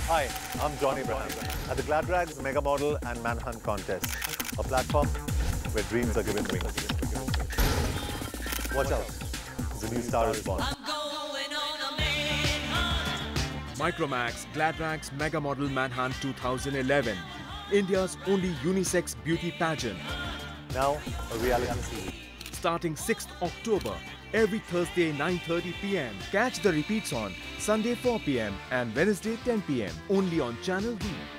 Hi, I'm John Abraham at the Gladrags Megamodel and Manhunt contest, a platform where dreams are given wings. Watch out, the new star is born. Micromax Gladrags Megamodel Manhunt 2011, India's only unisex beauty pageant. Now, a reality series. Starting 6th October, every Thursday 9:30 p.m. Catch the repeats on Sunday 4 p.m. and Wednesday 10 p.m. only on Channel V.